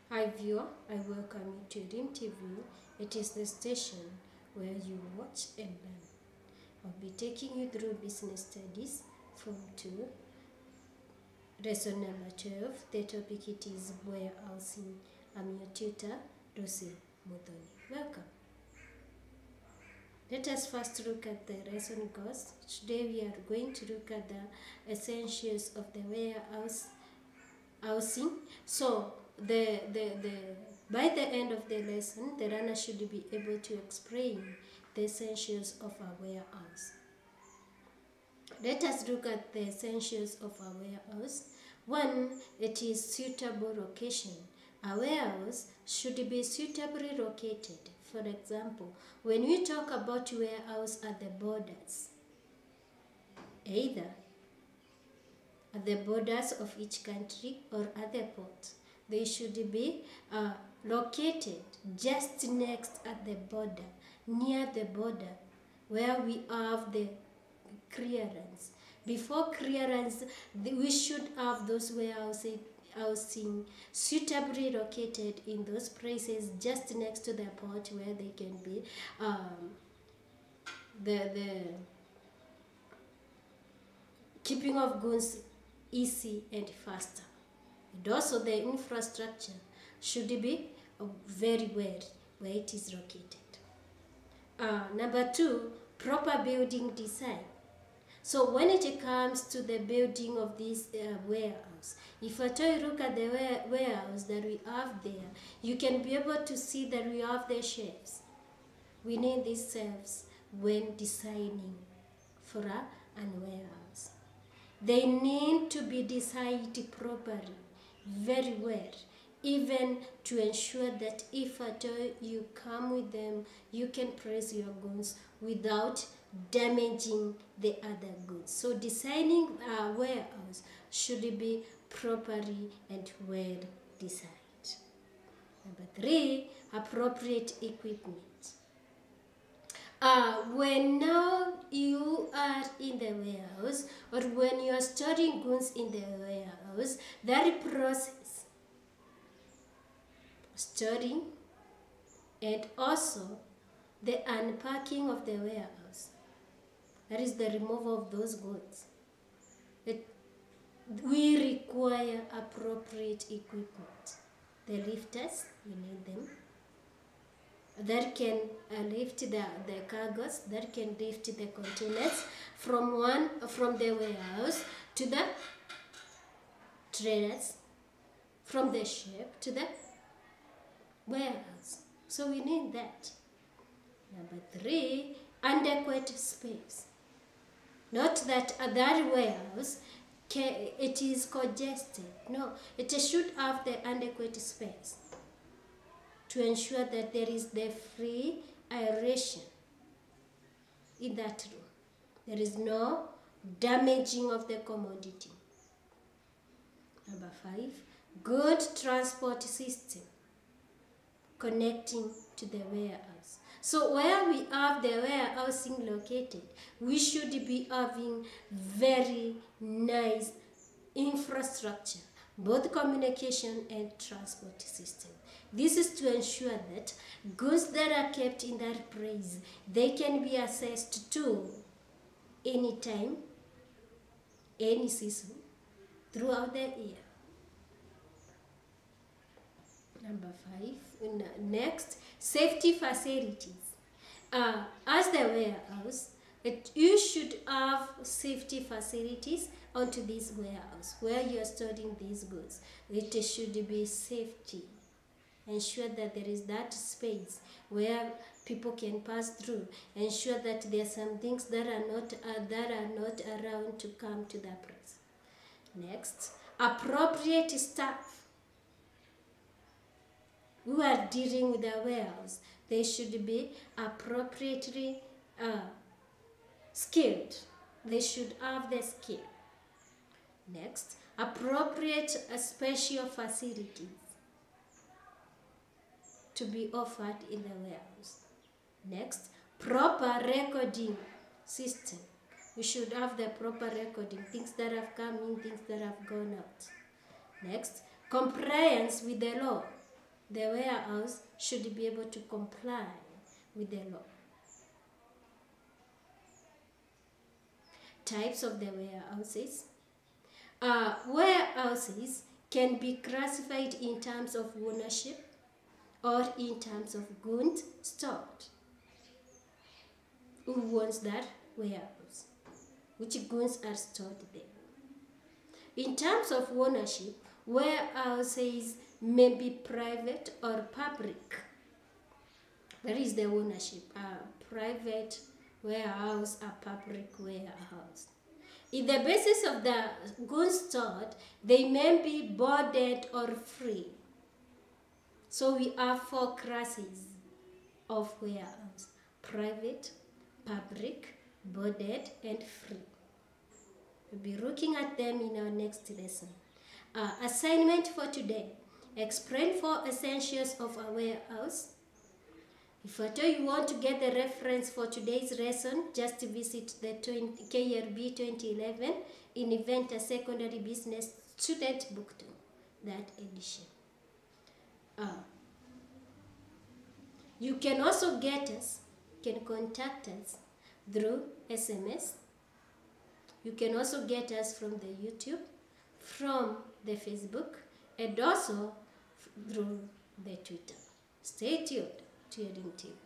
Hi viewer, I welcome you to Dream TV. It is the station where you watch and learn. I'll be taking you through business studies from 2, lesson number 12. The topic it is warehousing. I'm your tutor, Rosie Muthoni. Welcome. Let us first look at the lesson goals. Today we are going to look at the essentials of the warehousing. So by the end of the lesson, the learner should be able to explain the essentials of a warehouse. Let us look at the essentials of a warehouse. 1. It is suitable location. A warehouse should be suitably located. For example, when we talk about warehouse at the borders, either at the borders of each country or at the port, they should be located just next at the border, near the border, where we have the clearance. Before clearance, we should have those warehousing suitably located in those places just next to the port, where they can be the keeping of goods easy and faster. And also the infrastructure should be very well where it is located. Number 2, proper building design. So when it comes to the building of this warehouse, if at all you look at the warehouse that we have there, you can be able to see that we have the shelves. We need these shelves when designing for a warehouse. They need to be designed properly, very well, even to ensure that if at all you come with them, you can place your goods without damaging the other goods. So designing a warehouse should be properly and well designed. Number 3, appropriate equipment. When now you are in the warehouse, or when you are storing goods in the warehouse, that process, storing and also the unpacking of the warehouse, that is the removal of those goods, we require appropriate equipment. The lifters, you need them, that can lift the cargoes, that can lift the containers from the warehouse to the trailers, from the ship to the warehouse. So we need that. Number 3, adequate space. Not that that warehouse it is congested. No, it should have the adequate space to ensure that there is the free aeration in that room. There is no damaging of the commodity. Number 5, good transport system connecting to the warehouse. So where we have the warehousing located, we should be having very nice infrastructure, both communication and transport system. This is to ensure that goods that are kept in that place, they can be accessed to anytime, any season, throughout the year. Number 5, next, safety facilities. As the warehouse, you should have safety facilities onto this warehouse where you are storing these goods. It should be safety. Ensure that there is that space where people can pass through. Ensure that there are some things that are not around to come to that place. Next, appropriate staff who are dealing with the warehouse. They should be appropriately skilled. They should have the skill. Next, appropriate special facilities to be offered in the warehouse. Next, proper recording system. We should have the proper recording, things that have come in, things that have gone out. Next, compliance with the law. the warehouse should be able to comply with the law. Types of the warehouses. Warehouses can be classified in terms of ownership or in terms of goods stored. Who owns that warehouse? Which goods are stored there? In terms of ownership, warehouses may be private or public. Where is the ownership? A private warehouse, a public warehouse. In the basis of the goods stored, they may be boarded or free. So we have 4 classes of warehouse: private, public, boarded, and free. We'll be looking at them in our next lesson. Assignment for today: explain 4 essentials of a warehouse. If at all you want to get the reference for today's lesson, just visit the KLB 2011 in Inventa Secondary Business Student Book 2, that edition. You can also get us, can contact us through SMS. You can also get us from the YouTube, from the Facebook, and also through the Twitter. Stay tuned to your TV.